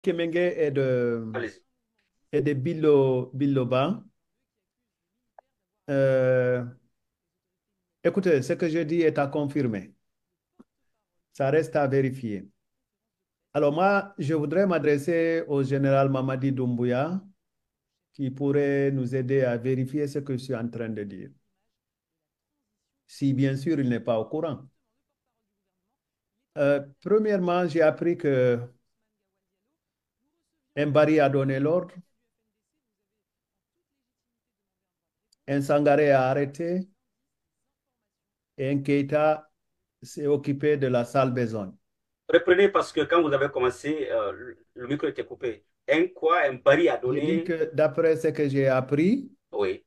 Kemenge Allez-y. et de Biloba. Euh, Écoutez, ce que je dis est à confirmer. Ça reste à vérifier. Alors moi, je voudrais m'adresser au général Mamadi Doumbouya qui pourrait nous aider à vérifier ce que je suis en train de dire. Si bien sûr il n'est pas au courant. Premièrement, j'ai appris que Mbari a donné l'ordre, un Sangaré a arrêté et un Keita s'est occupé de la salle besogne. Reprenez parce que quand vous avez commencé, le micro était coupé. Un quoi? Un pari a J'ai dit donné. que d'après ce que j'ai appris, Oui.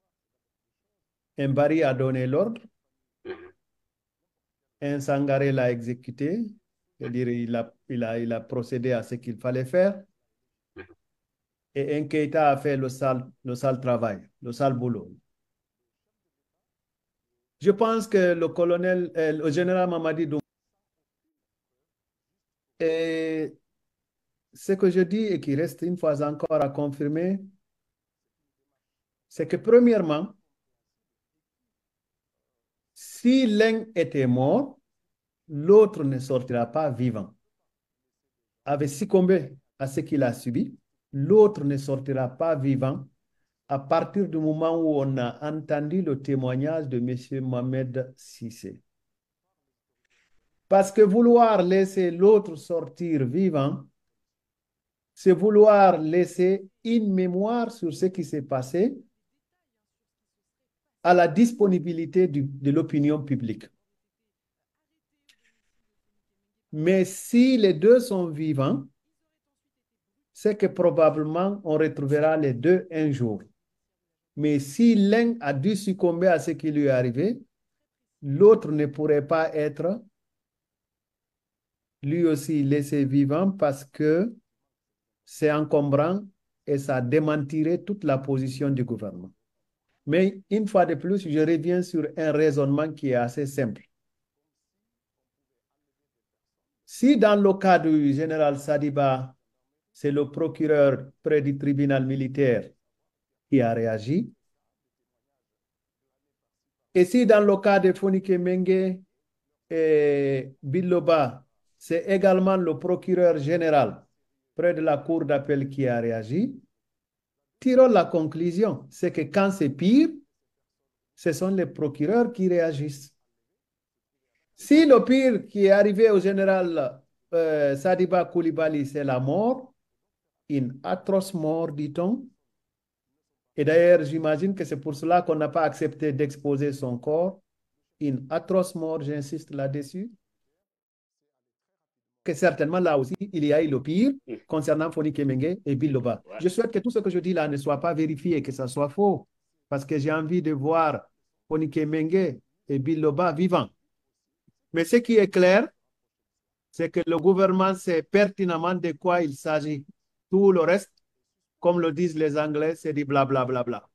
Mbari a donné l'ordre, Mhm. un Sangaré l'a exécuté, c'est-à-dire il a procédé à ce qu'il fallait faire, Mhm. et un Keita a fait le sale travail, le sale boulot. Je pense que le général Mamadi Doumbouya, et ce que je dis et qui reste une fois encore à confirmer, c'est que premièrement, si l'un était mort, l'autre ne sortira pas vivant. Avait succombé à ce qu'il a subi, l'autre ne sortira pas vivant à partir du moment où on a entendu le témoignage de M. Mohamed Sissé. Parce que vouloir laisser l'autre sortir vivant, c'est vouloir laisser une mémoire sur ce qui s'est passé à la disponibilité de l'opinion publique. Mais si les deux sont vivants, c'est que probablement on retrouvera les deux un jour. Mais si l'un a dû succomber à ce qui lui est arrivé, l'autre ne pourrait pas être lui aussi laissé vivant parce que c'est encombrant et ça démentirait toute la position du gouvernement. Mais une fois de plus, je reviens sur un raisonnement qui est assez simple. Si dans le cas du général Sadiba, c'est le procureur près du tribunal militaire qui a réagi, et si dans le cas de Fonike Mengue et Biloba, c'est également le procureur général près de la cour d'appel qui a réagi, tirons la conclusion, c'est que quand c'est pire, ce sont les procureurs qui réagissent. Si le pire qui est arrivé au général Sadiba Koulibaly, c'est la mort, une atroce mort, dit-on. Et d'ailleurs, j'imagine que c'est pour cela qu'on n'a pas accepté d'exposer son corps. Une atroce mort, j'insiste là-dessus. Que certainement, là aussi, il y a eu le pire Mhm. concernant Foni Kemenge et Bill Loba. Ouais. Je souhaite que tout ce que je dis là ne soit pas vérifié, que ça soit faux, parce que j'ai envie de voir Foni Kemenge et Bill Loba vivants. Mais ce qui est clair, c'est que le gouvernement sait pertinemment de quoi il s'agit. Tout le reste, comme le disent les Anglais, c'est du blablabla. Bla, bla, bla.